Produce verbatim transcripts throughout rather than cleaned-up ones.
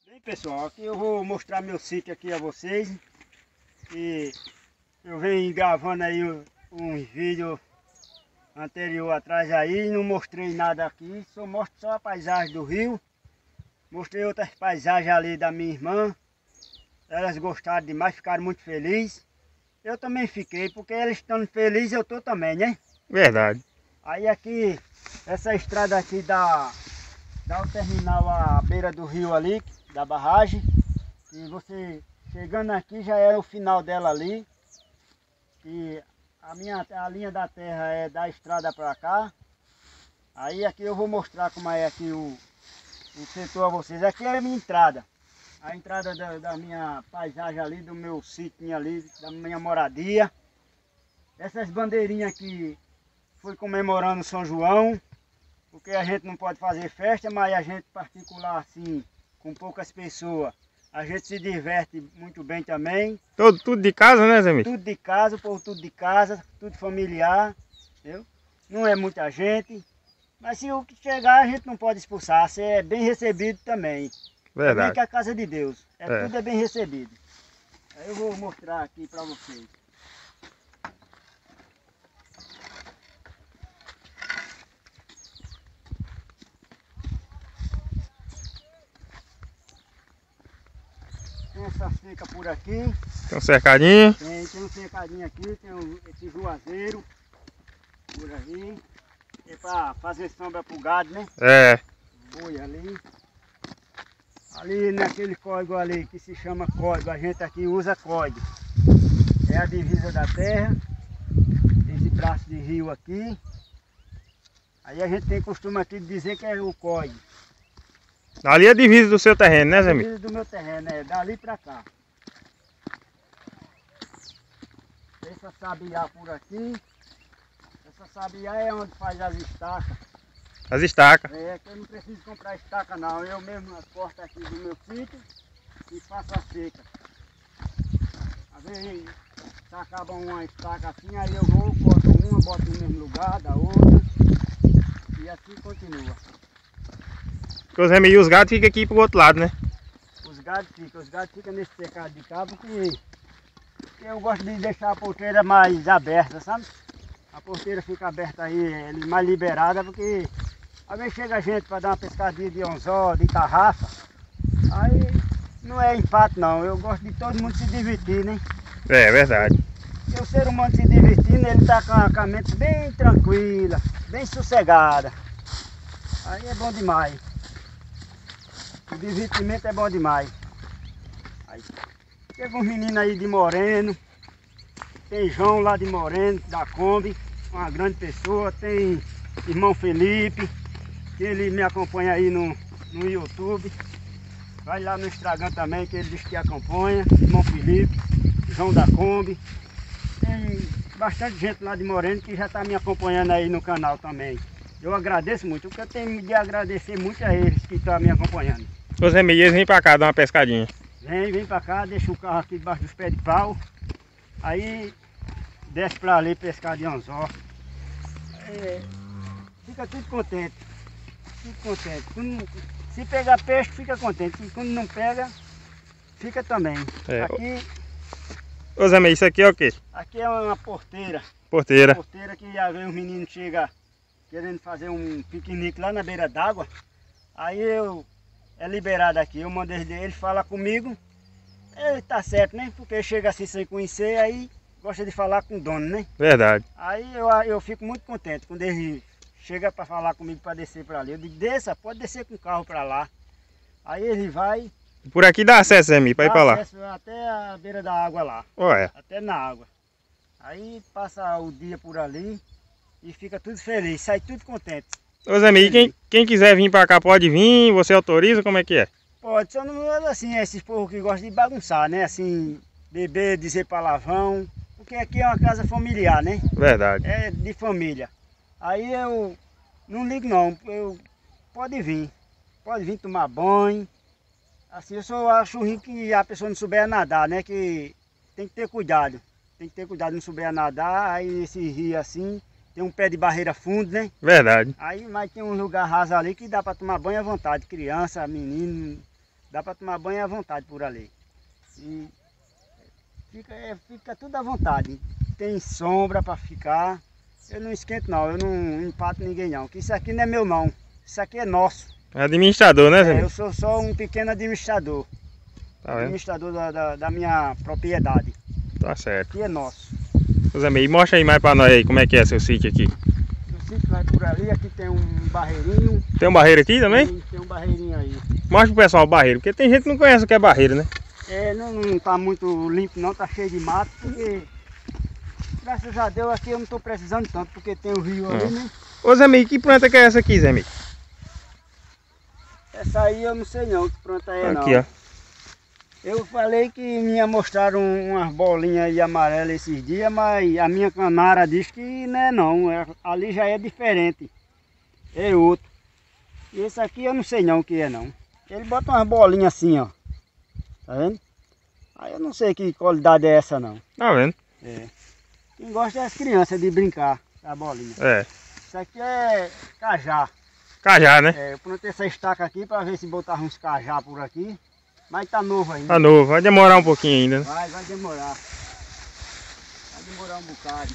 Bem, pessoal, aqui eu vou mostrar meu sítio aqui a vocês. E eu venho gravando aí uns vídeos anterior atrás aí, não mostrei nada aqui, só mostro só a paisagem do rio. Mostrei outras paisagens ali da minha irmã. Elas gostaram demais, ficaram muito felizes. Eu também fiquei, porque eles estando felizes, eu estou também, né? Verdade. Aí aqui, essa estrada aqui dá, dá o terminal à beira do rio ali, da barragem. E você chegando aqui já é o final dela ali. E a minha a linha da terra é da estrada para cá. Aí aqui eu vou mostrar como é aqui o, o setor a vocês. Aqui é a minha entrada. A entrada da, da minha paisagem ali, do meu sítio ali, da minha moradia. Essas bandeirinhas aqui foi comemorando São João, porque a gente não pode fazer festa, mas a gente particular assim, com poucas pessoas, a gente se diverte muito bem também. Todo, tudo de casa, né, Zé Mito? Tudo de casa, o povo tudo de casa, tudo familiar, entendeu? Não é muita gente, mas se o que chegar a gente não pode expulsar, você é bem recebido também. Verdade. Também que a casa de Deus, é, É. tudo é bem recebido. Aí eu vou mostrar aqui para vocês. Tem essa seca por aqui, Tem um cercadinho. tem, tem um cercadinho aqui, tem um, esse juazeiro por aí. É para fazer sombra pro gado, né? É. Boi ali. Ali naquele córrego ali que se chama córrego, a gente aqui usa córrego. É a divisa da terra, esse braço de rio aqui. Aí a gente tem costume aqui de dizer que é o córrego. Ali é a divisa do seu terreno, né, Zé Mito? Divisa do meu terreno, é dali pra cá. Essa sabiá por aqui. Essa sabiá é onde faz as estacas. As estacas. É que eu não preciso comprar estaca não, eu mesmo corto aqui do meu sítio e faço a seca. Às vezes se acaba uma estaca assim, aí eu vou, corto uma, boto no mesmo lugar, da outra e assim continua. Porque os Zé, os gatos ficam aqui pro outro lado, né? Os gados ficam, os gados ficam nesse cercado de cá porque eu gosto de deixar a porteira mais aberta, sabe? A porteira fica aberta aí, mais liberada, porque às vezes chega gente para dar uma pescadinha de anzol, de tarrafa, aí não é empate não, eu gosto de todo mundo se divertir, né? É, verdade. E o ser humano se divertindo, ele está com a, com a mente bem tranquila, bem sossegada. Aí é bom demais. O divertimento é bom demais. Aí, chega uns meninos aí de Moreno, tem João lá de Moreno, da Kombi, uma grande pessoa, tem irmão Felipe, que ele me acompanha aí no, no YouTube. Vai lá no Instagram também, que ele diz que acompanha, irmão Felipe, João da Kombi. Tem bastante gente lá de Moreno que já está me acompanhando aí no canal também. Eu agradeço muito, o que eu tenho de agradecer muito a eles que estão me acompanhando. Os Zé, eles vêm pra cá dar uma pescadinha. Vem, vem pra cá, deixa o carro aqui debaixo dos pés de pau. Aí desce pra ali pescar de anzol. É, fica tudo contente. Tudo contente. Quando, se pegar peixe, fica contente. E quando não pega, fica também. É. Aqui, Ô Zé, isso aqui é o quê? aqui é uma porteira. Porteira. Porteira que às vezes os meninos chegam querendo fazer um piquenique lá na beira d'água. Aí eu é liberado aqui. Eu mando ele, ele fala comigo. Ele tá certo, né? Porque chega assim sem conhecer, aí gosta de falar com o dono, né? Verdade. Aí eu, eu fico muito contente quando ele chega para falar comigo para descer para ali. Eu digo, desça, pode descer com o carro para lá. Aí ele vai. Por aqui dá acesso, Zé, para ir dá pra lá. acesso até a beira da água lá. Olha. Até na água. Aí passa o dia por ali e fica tudo feliz, sai tudo contente. Ô Zé, e quem, quem quiser vir pra cá pode vir, você autoriza, como é que é? Pode, só não é assim, esses povos que gostam de bagunçar, né? Assim, beber, dizer palavrão, porque aqui é uma casa familiar, né? Verdade. É de família. Aí eu não ligo não, eu pode vir, pode vir tomar banho. Assim, eu só acho ruim que a pessoa não souber nadar, né? Que tem que ter cuidado, tem que ter cuidado, não souber nadar, aí nesse rio assim, tem um pé de barreira fundo, né? Verdade. Aí, mas tem um lugar raso ali que dá para tomar banho à vontade, criança, menino, Dá para tomar banho à vontade por ali. E fica, é, fica tudo à vontade. Tem sombra para ficar. Eu não esquento não, eu não empato ninguém não. Que isso aqui não é meu não. Isso aqui é nosso. É administrador, né, Zé? É, eu sou só um pequeno administrador. Tá vendo? Administrador da, da, da minha propriedade. Tá certo. Aqui é nosso. Ô Zé Meio, mostra aí mais pra nós aí como é que é seu sítio aqui. O sítio vai por ali, aqui tem um barreirinho. Tem um barreiro aqui também? Tem, tem um barreirinho aí. Mostra pro pessoal o barreiro, porque tem gente que não conhece o que é barreiro, né? É, não, não tá muito limpo não, tá cheio de mato, porque graças a Deus aqui eu não tô precisando tanto, porque tem o rio ali, né? Ô Zé Meio, que planta que é essa aqui, Zé Meio? Essa aí eu não sei não que planta é não. Aqui, ó. Eu falei que me mostraram umas bolinhas aí amarelas esses dias, mas a minha canara diz que não é não, é, ali já é diferente, é outro. E esse aqui eu não sei não o que é não. Ele bota umas bolinhas assim, ó, tá vendo? Aí eu não sei que qualidade é essa não. Tá vendo? É. Quem gosta é as crianças de brincar da bolinha. É. Isso aqui é cajá. Cajá, né? É, eu plantei essa estaca aqui para ver se botava uns cajá por aqui. Mas tá novo ainda. Tá novo, vai demorar um pouquinho ainda, né? Vai, vai demorar. Vai demorar um bocado.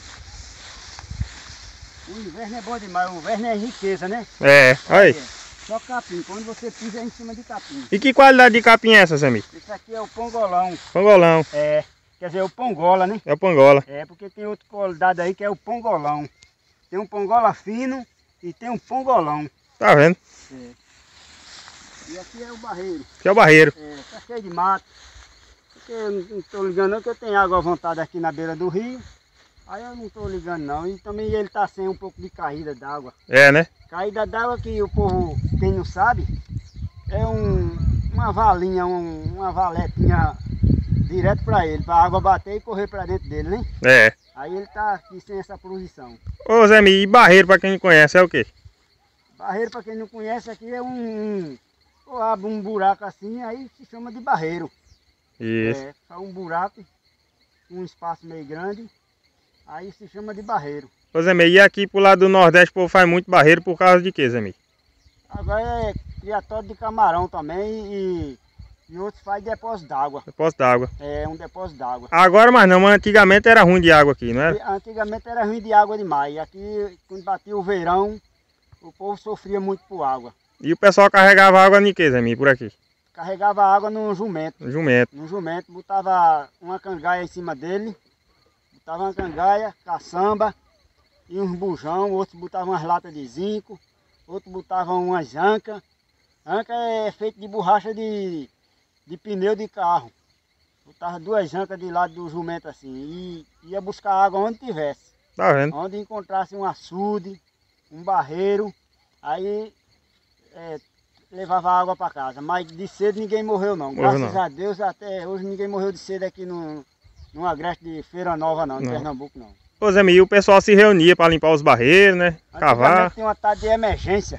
O inverno é bom demais, o inverno é riqueza, né? É, olha aí. É, só capim, quando você pisa é em cima de capim. E que qualidade de capim é essa, Zé Meio? Esse aqui é o pongolão. Pangolão. É, quer dizer, o pongola, né? É o pangola. É, porque tem outra qualidade aí que é o pongolão. Tem um pongola fino e tem um pongolão. Tá vendo? É. E aqui é o barreiro. Aqui é o barreiro. É, tá cheio de mato. Porque eu não estou ligando não, que eu tenho água à vontade aqui na beira do rio. Aí eu não estou ligando não. E também ele está sem um pouco de caída d'água. É, né? Caída d'água que o povo, quem não sabe, é um, uma valinha, um, uma valetinha direto para ele, para a água bater e correr para dentro dele, né? É. Aí ele está aqui sem essa posição. Ô Zé Meio, e barreiro pra quem não conhece é o quê? Barreiro, para quem não conhece, aqui é um... um ou abre um buraco assim, aí se chama de barreiro. Isso. É, só um buraco, um espaço meio grande, aí se chama de barreiro. Ô Zé Meio, e aqui pro lado do Nordeste o povo faz muito barreiro por causa de quê, Zé Meio? Agora é criatório de camarão também e, e outros faz depósito d'água. Depósito d'água. É um depósito d'água. Agora mais não, mas antigamente era ruim de água aqui, não era? Antigamente era ruim de água demais. Aqui, quando batia o verão, o povo sofria muito por água. E o pessoal carregava água em quê, Zé Meio, por aqui? Carregava água no jumento. No jumento. No jumento, botava uma cangaia em cima dele, botava uma cangaia, caçamba e uns bujão, outros botavam umas latas de zinco, outros botavam umas ancas. Anca é feito de borracha de, de pneu de carro. Botava duas ancas de lado do jumento assim e ia buscar água onde tivesse. Tá vendo? Onde encontrasse um açude, um barreiro, aí é, levava água para casa. Mas de sede ninguém morreu não. Morreu Graças não. a Deus até hoje ninguém morreu de sede aqui no, no agreste de Feira Nova não, em Não. Pernambuco não. Ô Zé Meio, o pessoal se reunia para limpar os barreiros, né? Cavar. Antigamente tem uma tarde de emergência.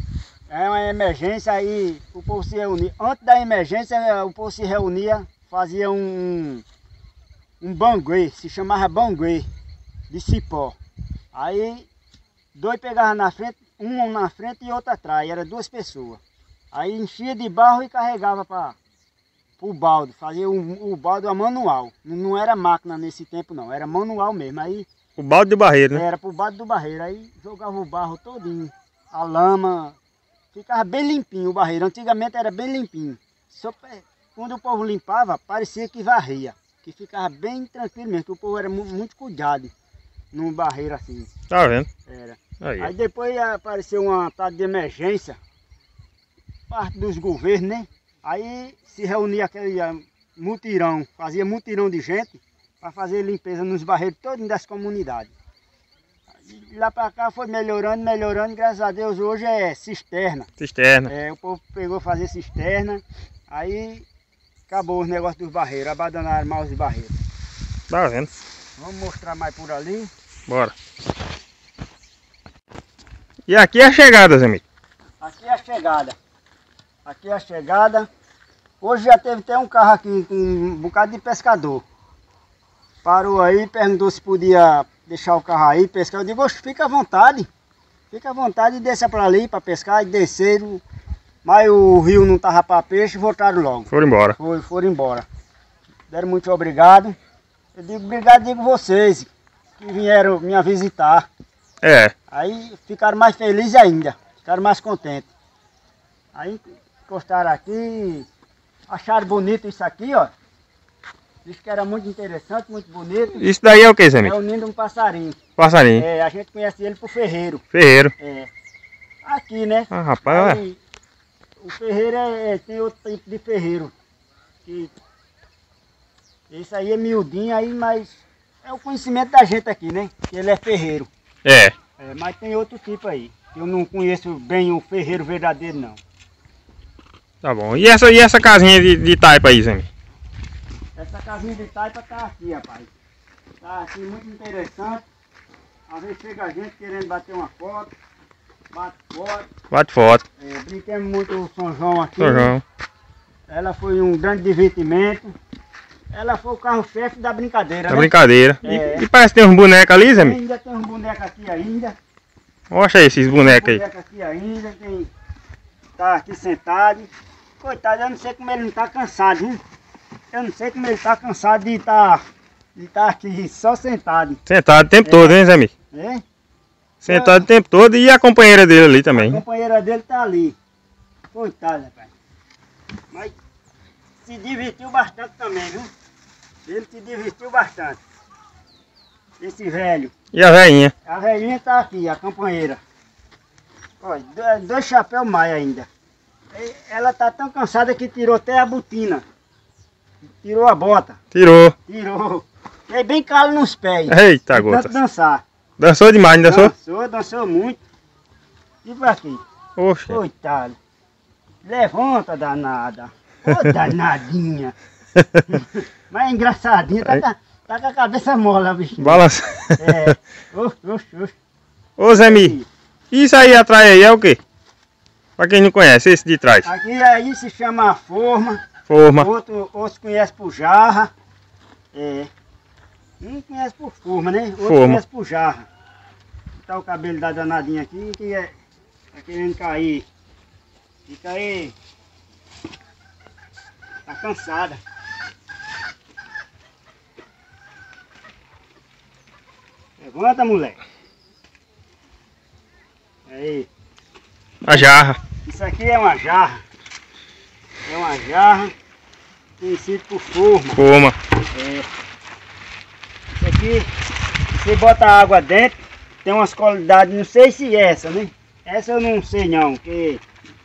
É uma emergência aí o povo se reunia. Antes da emergência o povo se reunia, fazia um, um banguê, se chamava banguê, de cipó. Aí dois pegavam na frente, um na frente e outro atrás, era duas pessoas. Aí enchia de barro e carregava para o balde, fazia o, o balde a manual. Não era máquina nesse tempo não, era manual mesmo. Aí O balde de barreiro, né? era pro balde do barreiro, aí jogava o barro todinho, a lama, ficava bem limpinho o barreiro. Antigamente era bem limpinho. Só quando o povo limpava, parecia que varria, que ficava bem tranquilo mesmo, que o povo era muito cuidado no barreiro assim. Tá vendo? Era. Aí. Aí depois apareceu uma tarde de emergência, parte dos governos, né? Aí se reunia aquele mutirão, fazia mutirão de gente para fazer limpeza nos barreiros todos das comunidades. E lá para cá foi melhorando, melhorando, graças a Deus hoje é cisterna. Cisterna. É, o povo pegou fazer cisterna, aí acabou os negócios dos barreiros, abandonaram mais os barreiros. Tá vendo? Vamos mostrar mais por ali. Bora. E aqui é a chegada, Zé Meio. Aqui é a chegada. Aqui é a chegada. Hoje já teve até um carro aqui com um bocado de pescador. Parou aí, perguntou se podia deixar o carro aí, pescar. Eu digo, fica à vontade. Fica à vontade e desça para ali para pescar. E desceram. mas o rio não tava para peixe e voltaram logo. Foram embora. Foi, foram embora. Deram muito obrigado. Eu digo obrigado, digo vocês que vieram me visitar. É. Aí ficaram mais felizes ainda, ficaram mais contentes. Aí encostaram aqui, acharam bonito isso aqui, ó. Disse que era muito interessante, muito bonito. Isso daí é o que, Zé É Mito? o ninho de um passarinho. Passarinho. É, a gente conhece ele por ferreiro. Ferreiro. É. Aqui, né? Ah, rapaz, Aí, o ferreiro é, é, tem outro tipo de ferreiro. Que, esse aí é miudinho aí, mas é o conhecimento da gente aqui, né? Que ele é ferreiro. é. É, mas tem outro tipo aí. Eu não conheço bem o ferreiro verdadeiro, não. Tá bom. E essa, e essa casinha de, de taipa aí, Zé Mito? Essa casinha de taipa tá aqui, rapaz. Tá aqui muito interessante. Às vezes chega a gente querendo bater uma foto. Bate foto. Bate foto. É, brinquemos muito o São João aqui. São João. Ela foi um grande divertimento. Ela foi o carro-chefe da brincadeira, Tá né? brincadeira. É. E, e parece que tem uns bonecos ali, Zé Mito? Ainda tem uns bonecos aqui ainda. Mostra aí esses bonecos aí. Boneco aqui ainda, tem. Tá aqui sentado. Coitado, eu não sei como ele não tá cansado, viu? Eu não sei como ele tá cansado de tá, de tá aqui só sentado. Sentado o tempo É. todo, hein, Zé Mito? Né? Sentado o tempo todo e a companheira dele ali A também. companheira dele tá ali. Coitado, rapaz. Mas se divertiu bastante também, viu? Ele se divertiu bastante. Esse velho. E a velhinha? A velhinha tá aqui, a companheira. Olha, dois- dois chapéus mais ainda. E ela tá tão cansada que tirou até a botina. Tirou a bota. Tirou. Tirou. E bem calo nos pés. Eita, de gota. tanto dançar. Dançou demais, não dançou? Dançou, dançou muito. E por aqui. Oxe. Coitado. Levanta, danada. Ô, danadinha. Mas é engraçadinha. Tá, tá, tá com a cabeça mola, bichinho. Balança. É. Oxe, oxe, oxe. Ô, Zé Mito, isso aí atrás aí é o quê? Pra quem não conhece, esse de trás. Aqui aí se chama forma. Forma. Outro, outros conhecem por jarra. É. Um conhece por forma, né? Outro Forma. conhece por jarra. Tá o cabelo da danadinha aqui que é. Tá querendo cair. Fica aí. Tá cansada. Levanta, moleque. Aí. A jarra. Isso aqui é uma jarra. É uma jarra conhecida por forma. Forma. É. Isso aqui, você bota água dentro, tem umas qualidades, não sei se é essa, né? Essa eu não sei não, porque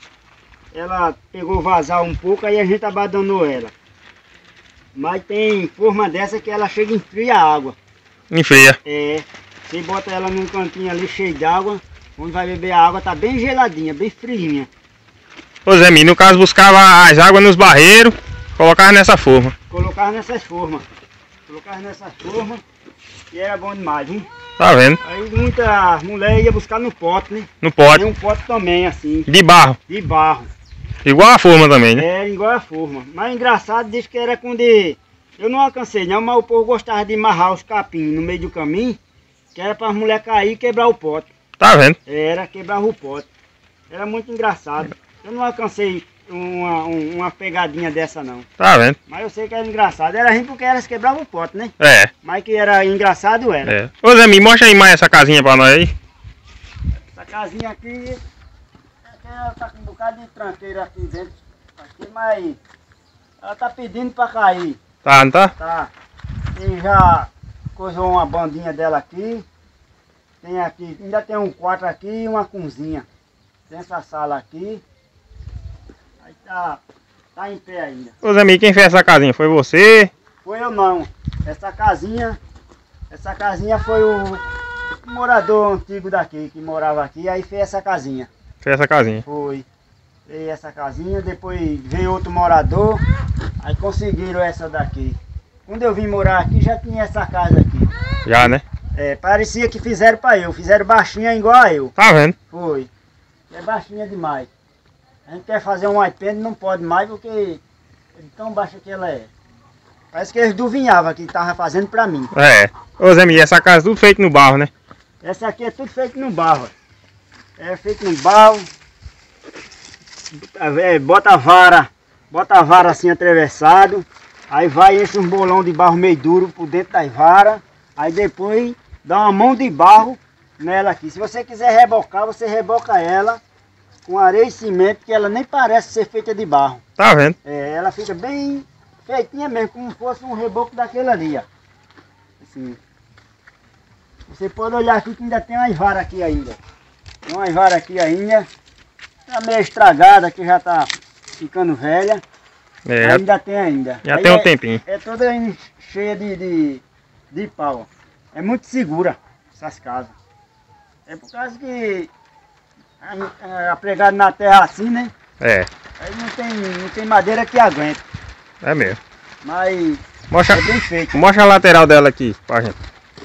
ela pegou vazar um pouco, aí a gente abandonou ela. Mas tem forma dessa que ela chega e enfria a água. Enfria. É, você bota ela num cantinho ali cheio de água, onde vai beber a água tá bem geladinha, bem friinha. Ô, Zé Mito, no caso buscava as águas nos barreiros, colocava nessa forma. Colocava nessas formas. Colocava nessas formas e era bom demais, hein? Tá vendo? Aí muita mulher ia buscar no pote, né? No pote. Tem um pote também, assim, De barro. de barro. Igual a forma também, né? É, igual a forma. Mas engraçado, diz que era com de... Eu não alcancei não, mas o povo gostava de amarrar os capim no meio do caminho, que era para as mulheres cair e quebrar o pote. Tá vendo? Era, quebrava o pote. Era muito engraçado. Eu não alcancei uma, um- uma pegadinha dessa não. Tá vendo? Mas eu sei que era engraçado. Era ruim porque elas quebravam o pote, né? É, Mas que era engraçado era. é. Ô, Zé Mito, mostra aí mais essa casinha pra nós aí. Essa casinha aqui, aqui ela tá com um bocado de tranqueira aqui dentro. Aqui, mas ela tá pedindo pra cair. Tá, não tá? Tá. Tem já coisou uma bandinha dela aqui. Tem aqui, ainda tem um quarto aqui e uma cozinha. Tem essa sala aqui. Aí tá, tá em pé ainda. Ô, Zé Mito, quem fez essa casinha? Foi você? Foi eu não. Essa casinha, essa casinha foi o morador antigo daqui, que morava aqui, aí fez essa casinha. Fez essa casinha. Foi. Fez essa casinha, depois veio outro morador, aí conseguiram essa daqui. Quando eu vim morar aqui, já tinha essa casa aqui. Já, né? É, parecia que fizeram pra eu, fizeram baixinha igual a eu. Tá vendo? Foi. É baixinha demais. A gente quer fazer um iPad, não pode mais porque é de tão baixa que ela é. Parece que eles duvinhavam que estavam fazendo pra mim. É. Ô, Zé Mito, essa casa tudo feito no barro, né? Essa aqui é tudo feito no barro. ó. É feito no barro. é, bota a vara, bota a vara assim atravessado, aí vai enche um bolão de barro meio duro por dentro das varas, aí depois dá uma mão de barro nela aqui. Se você quiser rebocar, você reboca ela com areia e cimento, que ela nem parece ser feita de barro. Tá vendo? É, ela fica bem feitinha mesmo, como se fosse um reboco daquele ali, ó. Assim. Você pode olhar aqui que ainda tem umas varas aqui ainda. Tem umas varas aqui ainda. Tá meio estragada, que já tá ficando velha. É, Ainda tem ainda. já Aí tem um é, tempinho. É toda cheia de, de, de pau. É muito segura essas casas. É por causa que a, a pregada na terra assim, né? É, Aí não tem, não tem madeira que aguente. é mesmo. Mas Mostra, é bem feito. mostra a lateral dela aqui pra gente.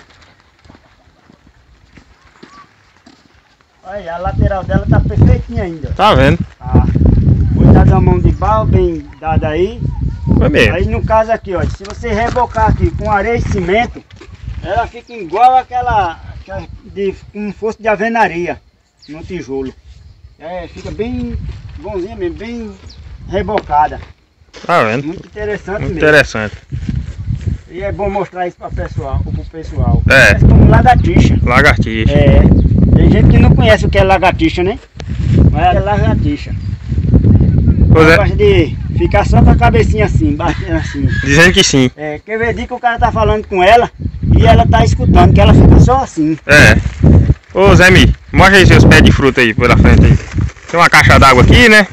Olha, a lateral dela tá perfeitinha ainda. Tá vendo? Ah, foi dada a mão de barro, bem dada aí. Foi mesmo. Aí no caso aqui, ó, se você rebocar aqui com areia e cimento, ela fica igual aquela, aquela de, como fosse de alvenaria no tijolo. É, fica bem bonzinha mesmo, bem rebocada. Tá vendo? Muito interessante Muito mesmo. interessante. E é bom mostrar isso para pessoal, pro pessoal. É. É como lagartixa. Lagartixa. É. Tem gente que não conhece o que é lagartixa, né? Mas é lagartixa. Pois Ela é. gosta de ficar só com a cabecinha assim, batendo assim. Dizendo que sim. É, quer ver dia que o cara tá falando com ela e ela tá escutando, que ela fica só assim. É. Ô Zé Mi, mostra aí seus pés de fruta aí pela frente aí. Tem uma caixa d'água aqui, né?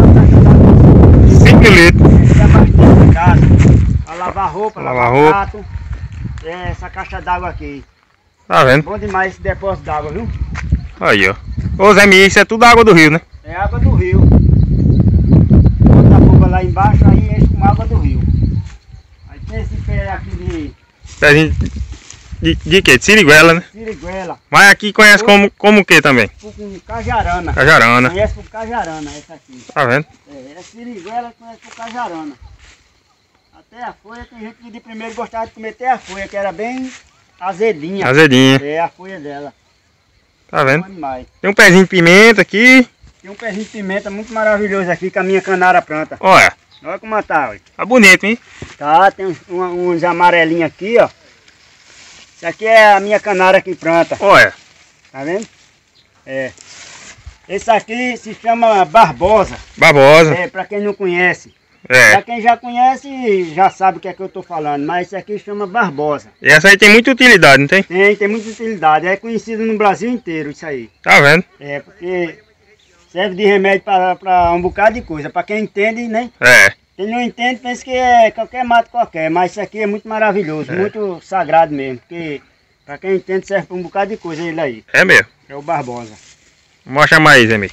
cinco litros. Tem bastante em casa. Pra lavar roupa, Lavar lavar roupa. prato. É essa caixa d'água aqui. Tá vendo? Bom demais esse depósito d'água, viu? Aí, ó. Ô Zé Mi, isso é tudo água do rio, né? É água do rio. Bota a bomba lá embaixo, aí enche com água do rio. Aí tem esse pé aqui de Pezinho de, de quê? De siriguela, né? siriguela, Mas aqui conhece como, como o que também? com cajarana. Cajarana. Conhece por cajarana essa aqui. Tá vendo? É, é siriguela, conhece por cajarana. Até a folha, tem gente que de primeiro gostava de comer até a folha, que era bem azedinha. Azedinha. É a folha dela. Tá vendo? Bom demais. Tem um pezinho de pimenta aqui. Tem um pezinho de pimenta muito maravilhoso aqui com a minha canara planta. Olha, Olha como tá, olha. tá bonito, hein? Tá, tem uns, uma- uns amarelinhos aqui, ó. Isso aqui é a minha canara que planta, Olha. tá vendo? É. Esse aqui se chama Barbosa. Barbosa. É, pra quem não conhece. É. Pra quem já conhece, já sabe o que é que eu tô falando, mas esse aqui chama Barbosa. E essa aí tem muita utilidade, não tem? Tem, tem muita utilidade, é conhecido no Brasil inteiro isso aí. Tá vendo? É, porque serve de remédio para um bocado de coisa. Para quem entende, né? É. Quem não entende pensa que é qualquer mato qualquer, mas isso aqui é muito maravilhoso, É. muito sagrado mesmo. Porque para quem entende serve para um bocado de coisa ele aí. É mesmo. É o Barbosa. Mostra mais, Zé Mi.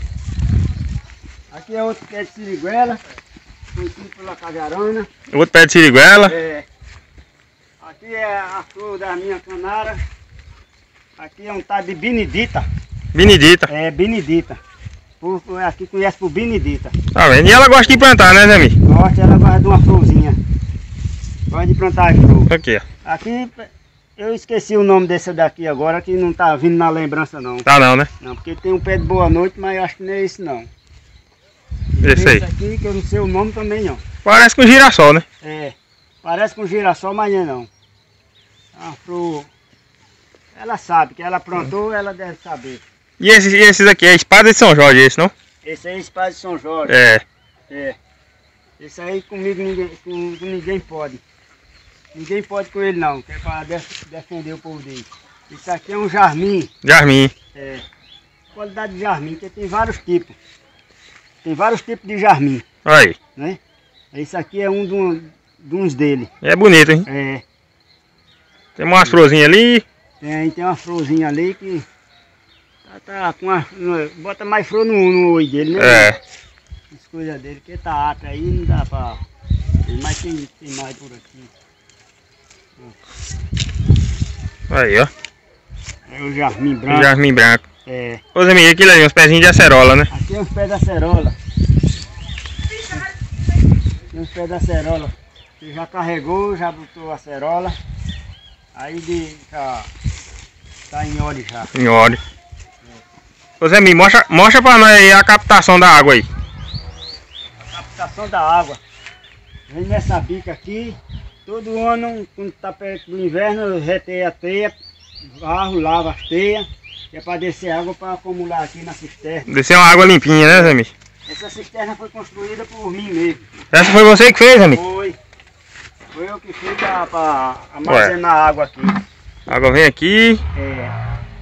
Aqui é outro que é de siriguela, conhecido pela cajarana. Outro pé de siriguela. É, aqui é a flor da minha canara. Aqui é um tal de Benedita. Benedita. É, Benedita. Por- Aqui conhece por Benedita. Tá vendo? E ela gosta de plantar, né, Zé Mi? Gosta, ela gosta de uma florzinha. Gosta de plantar flor. Aqui, ó. Aqui, eu esqueci o nome desse daqui agora, que não tá vindo na lembrança não. Tá não, né? Não, porque tem um pé de boa noite, mas eu acho que não é esse não. Esse aí. Esse aqui, que eu não sei o nome também não. Parece com girassol, né? É, parece com girassol, mas não é não. É uma flor... Ela sabe, que ela plantou, ela deve saber. E esses, e esses aqui é espada de São Jorge, esse, não? Esse aí é espada de São Jorge. É. É. Esse aí comigo ninguém, com, com ninguém pode. Ninguém pode com ele não, que é para def- defender o povo dele. Isso aqui é um jarmim. Jarmim. É. Qualidade de jarmim, que tem vários tipos. Tem vários tipos de jarmim, Aí. né? Esse aqui é um do- de uns dele. É bonito, hein? É. Tem umas florzinhas ali. Tem, tem uma florzinha ali que tá, tá com uma, bota mais flor no, no olho dele, né? É. As coisas dele, que tá atra aí, não dá pra... Mas tem, tem mais por aqui. Aí, ó. É o jarmim branco. Jarmim branco. É. Ô Zé Mi, aquilo ali, uns pezinhos de acerola, né? Aqui é os pés da acerola. Tem os pés da acerola. Você já carregou, já botou a acerola. Aí de, já tá em óleo já. Em óleo. Ô Zé Mi, mostra, mostra pra nós aí a captação da água aí. movimentação da água. Vem nessa bica aqui, todo ano, quando está perto do inverno, retei a teia, varro, lavo as teias, que é para descer água para acumular aqui na cisterna. Descer uma água limpinha, né, Zé Micho? Essa cisterna foi construída por mim mesmo. Essa foi você que fez, amigo? Foi. Foi eu que fiz para armazenar Ué. água aqui. A água vem aqui. É.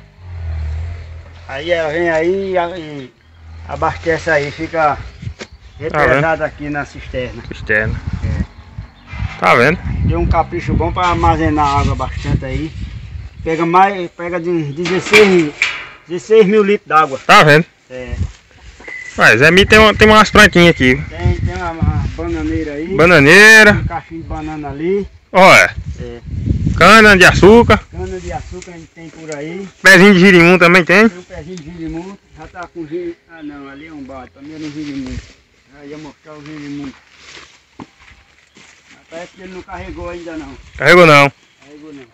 Aí ela vem aí e abastece aí, fica represada ah, aqui na cisterna. Cisterna. É. Tá vendo? Deu um capricho bom para armazenar água bastante aí. Pega mais, pega de dezesseis, dezesseis mil litros d'água. Tá vendo? É. Mas Zé Micho tem, uma, tem umas plantinhas aqui. Tem, tem uma, uma bananeira aí. Bananeira. Um cachinho de banana ali. Olha. É. Cana de açúcar. Cana de açúcar a gente tem por aí. Pezinho de girimum também tem? Tem um pezinho de girimum. Já tá com girimum. Ah não, ali é um bar, também era um girimum. Já ia mostrar o girimum. Mas parece que ele não carregou ainda não. Carregou não. Carregou não.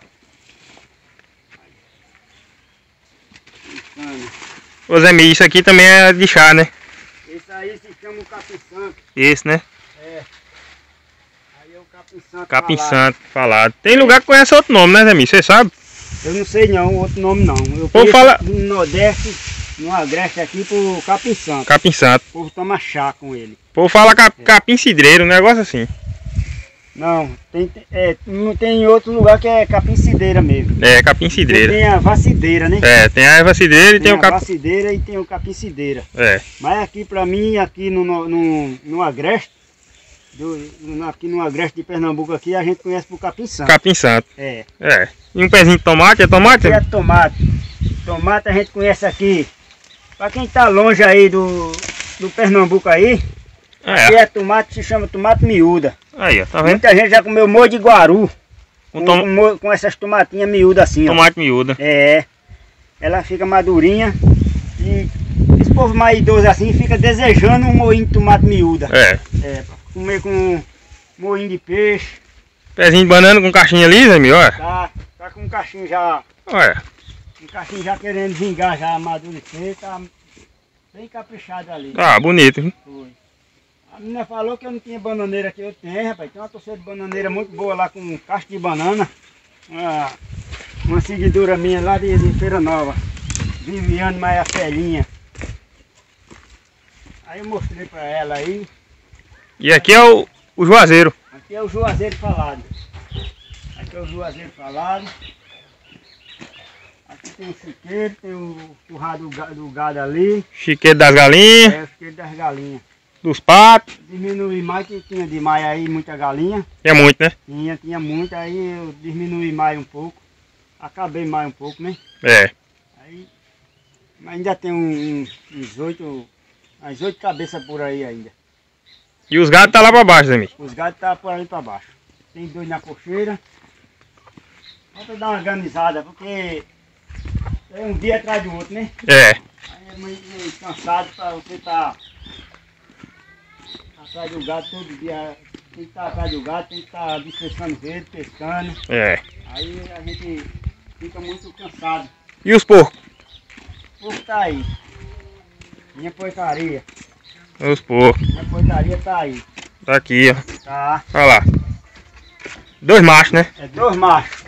Cana. Ô Zé Micho, isso aqui também é de chá, né? Esse aí se chama o capim santo. Esse, né? É. Aí é o capim santo. Capim falado. santo falado. Tem lugar que conhece outro nome, né, Zé Micho? Você sabe? Eu não sei não, outro nome não. Eu Ou fala... no Nordeste, no Agreste aqui pro capim santo. Capim santo. O povo toma chá com ele. O povo fala cap... é. capim cidreiro, um negócio assim. Não, tem, é, tem outro lugar que é capim cideira mesmo. É, capim cidreira. Tem a vacideira, né? É, tem a erva cidreira e tem, tem o capim... Tem a vacideira e tem o capim cideira. É. Mas aqui pra mim, aqui no, no, no Agreste, do, aqui no Agreste de Pernambuco aqui, a gente conhece por capim santo. Capim santo. É. É. E um pezinho de tomate, é tomate? É tomate. Tomate a gente conhece aqui. Pra quem tá longe aí do, do Pernambuco aí, é. Aqui é tomate, se chama tomate miúda. Aí, ó, tá vendo? Muita gente já comeu molho de guaru. Com, tom... com, com essas tomatinhas miúdas assim, tomate ó. miúda. É. Ela fica madurinha. E esse povo mais idoso assim fica desejando um moinho de tomate miúda. É. É, pra comer com moinho de peixe. Pezinho de banana com caixinha lisa, meu, olha. Tá, tá com um caixinho já. Olha. Um caixinho já querendo vingar, já amadurecer, tá bem caprichado ali. Ah, bonito, hein? Foi. A menina falou que eu não tinha bananeira aqui, eu tenho, rapaz. Tem uma torceira de bananeira muito boa lá com caixa de banana. Uma, uma seguidora minha lá de, de Feira Nova. Viviane Maia Felinha. Aí eu mostrei pra ela aí. E aqui é o, o juazeiro. Aqui é o juazeiro falado. Aqui é o juazeiro falado. Aqui tem o chiqueiro, tem o currado do, do gado ali. Chiqueiro das galinhas. É, o chiqueiro das galinhas. Dos patos. Diminui mais, que tinha demais aí muita galinha. É muito, né? Tinha, tinha muito, aí eu diminui mais um pouco. Acabei mais um pouco, né? É. Aí, mas ainda tem um, uns oito, umas oito cabeças por aí ainda. E os gatos tá lá pra baixo, Zé. Os gatos tá por ali pra baixo. Tem dois na cocheira. Falta dar uma organizada, porque é um dia atrás do outro, né? É. Aí é muito cansado pra você estar... Tá atrás do gado todo dia, tem que estar atrás do gado, tem que estar despeçando verde, pescando. É. Aí a gente fica muito cansado. E os porcos? O porco tá aí. Minha porcaria. Os porcos. Minha porcaria tá aí. Tá aqui, ó. Tá. Olha lá. Dois machos, né? É dois machos.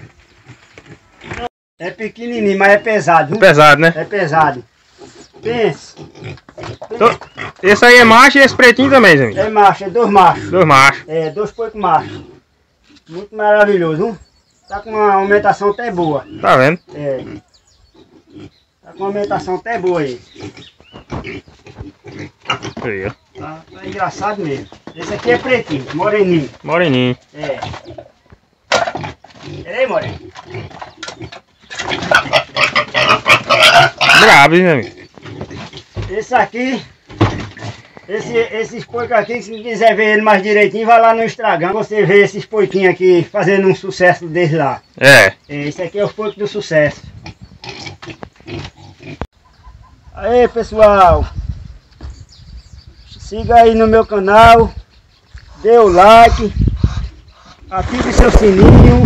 É pequenininho, mas é pesado. Viu? Pesado, né? É pesado. Pensa. Então, esse aí é macho e esse pretinho também, Zé. É macho, é dois machos. Dois machos. É, dois porcos machos. Muito maravilhoso, viu? Tá com uma aumentação até boa. Tá vendo? É. Tá com uma aumentação até boa aí. Aí, ó. Tá, tá engraçado mesmo. Esse aqui é pretinho, moreninho. Moreninho. É. Peraí, moreno. Brabo, hein, Zé? Esse aqui, esse, esses porcos aqui, se quiser ver ele mais direitinho, vai lá no Instagram. Você vê esses porquinhos aqui fazendo um sucesso desde lá. É. Esse aqui é o porco do sucesso. Aí, pessoal. Siga aí no meu canal. Dê o like. Ative seu sininho.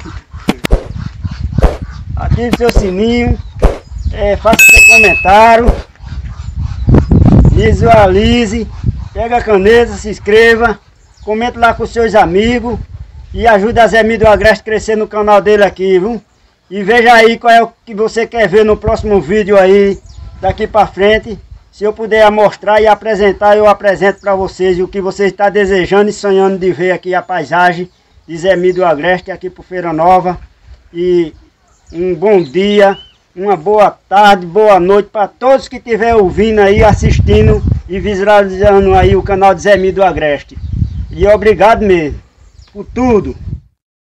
Ative seu sininho. É, faça seu comentário. Visualize pega a caneta, se inscreva, comente lá com seus amigos e ajuda a Zé Mido Agreste a crescer no canal dele aqui, viu? E veja aí qual é o que você quer ver no próximo vídeo aí, daqui pra frente. Se eu puder mostrar e apresentar, eu apresento para vocês o que você está desejando e sonhando de ver aqui a paisagem de Zé Mido Agreste aqui por Feira Nova. E um bom dia, uma boa tarde, boa noite para todos que estiverem ouvindo aí, assistindo e visualizando aí o canal de Zé Mido Agreste. E obrigado mesmo por tudo.